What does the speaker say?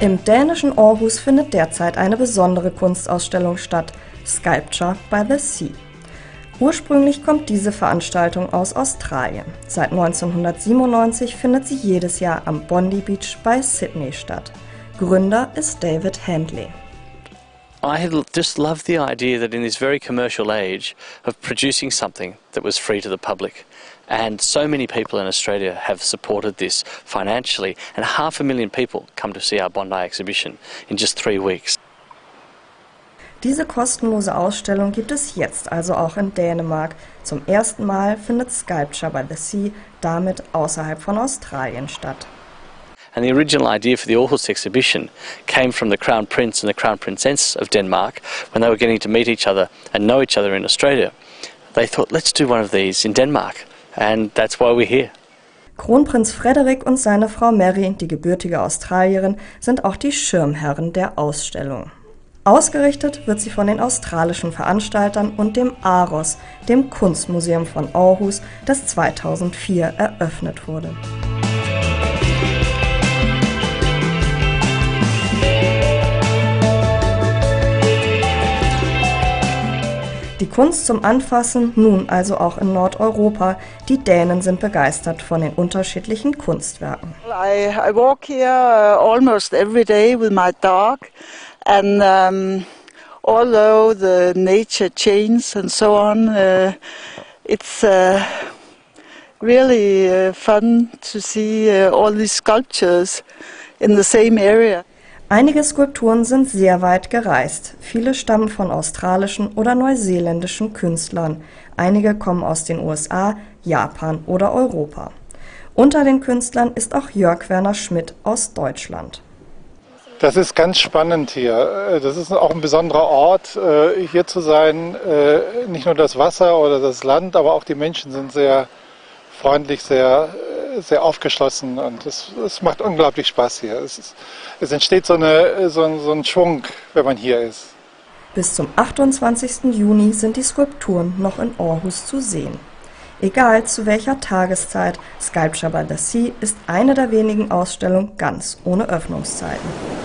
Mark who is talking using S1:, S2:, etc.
S1: Im dänischen Aarhus findet derzeit eine besondere Kunstausstellung statt, Sculpture by the Sea. Ursprünglich kommt diese Veranstaltung aus Australien. Seit 1997 findet sie jedes Jahr am Bondi Beach bei Sydney statt. Gründer ist David Handley.
S2: I had just loved the idea that in this very commercial age of producing something that was free to the public. And so many people in Australia have supported this financially, and 500,000 people come to see our Bondi exhibition in just 3 weeks.
S1: Diese kostenlose Ausstellung gibt es jetzt also auch in Dänemark. Zum ersten Mal findet Sculpture by the Sea damit außerhalb von Australien statt.
S2: And the original idea for the Aarhus exhibition came from the Crown Prince and the Crown Princess of Denmark when they were getting to meet each other and know each other in Australia. They thought, let's do one of these in Denmark, and that's why we're here.
S1: Kronprinz Frederik und seine Frau Mary, die gebürtige Australierin, sind auch die Schirmherren der Ausstellung. Ausgerichtet wird sie von den australischen Veranstaltern und dem AROS, dem Kunstmuseum von Aarhus, das 2004 eröffnet wurde. Die Kunst zum Anfassen nun also auch in Nordeuropa. Die Dänen sind begeistert von den unterschiedlichen Kunstwerken.
S3: I walk here almost every day with my dog, and although the nature changes and so on, it's really fun to see all these sculptures in the same area.
S1: Einige Skulpturen sind sehr weit gereist. Viele stammen von australischen oder neuseeländischen Künstlern. Einige kommen aus den USA, Japan oder Europa. Unter den Künstlern ist auch Jörg Werner Schmidt aus Deutschland.
S4: Das ist ganz spannend hier. Das ist auch ein besonderer Ort, hier zu sein. Nicht nur das Wasser oder das Land, aber auch die Menschen sind sehr freundlich, sehr aufgeschlossen, und es macht unglaublich Spaß hier. Es entsteht so ein Schwung, wenn man hier ist.
S1: Bis zum 28. Juni sind die Skulpturen noch in Aarhus zu sehen. Egal zu welcher Tageszeit, Sculpture by the Sea ist eine der wenigen Ausstellungen ganz ohne Öffnungszeiten.